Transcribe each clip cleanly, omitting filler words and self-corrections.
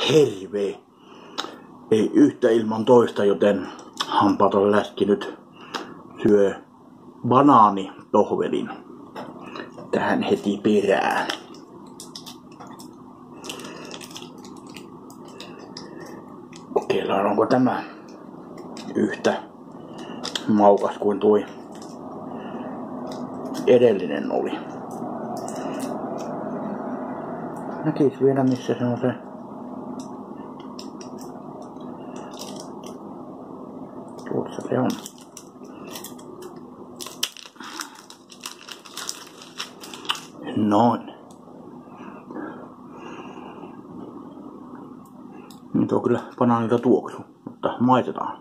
hirveä. Ei yhtä ilman toista, joten hampaaton läski nyt syö banaanitohvelin tähän heti perään. Kokeillaan, onko tämä yhtä maukas kuin tuo edellinen oli. Näkis vielä missä se on se. Tuossa se on. Noin. Nyt on kyllä banaanilta tuoksu, mutta maitetaan.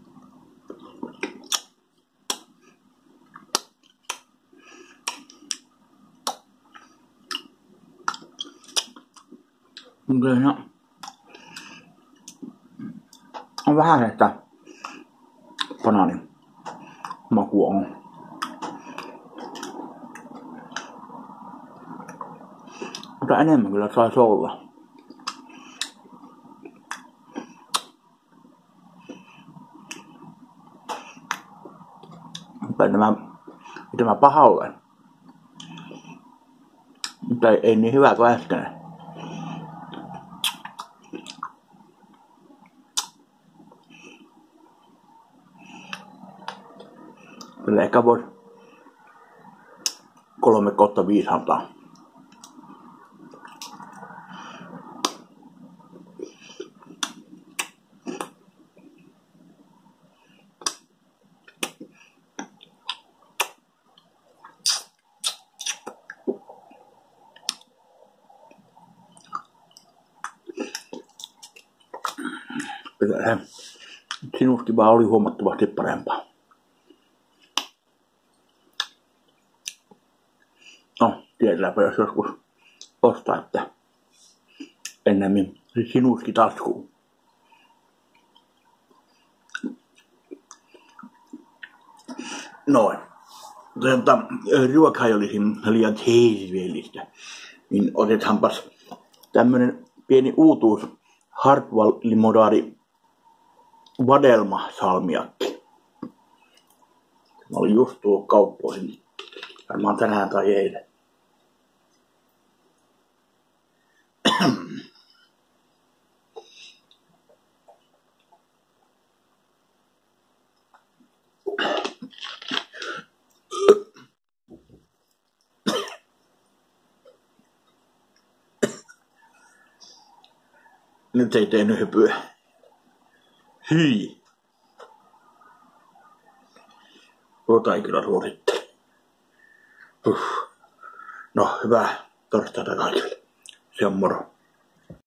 Kyllä on vähän että banaanin maku on. Mutta enemmän kyllä saisi olla. Ei tämä paha ole. Mutta ei niin hyvä kuin äsken. Kyllä ehkä voisi 3/5 antaa. Sinuski vaan oli huomattavasti parempaa. No, tiedäpä jos joskus ostaa, että ennemmin sinuski taskuun. Noin. Mutta ruoka ei olisi liian terveellistä. Niin otetaanpas tämmönen pieni uutuus. Hartwall Limonadi vadelma salmiakki. Mä olin just tuo kauppoihin. Varmaan tänään tai eilen. Nyt ei tehnyt hypyä. Hyi. Tuota ei kyllä suosittele. No, hyvää torstaita kaikille. Se on moro.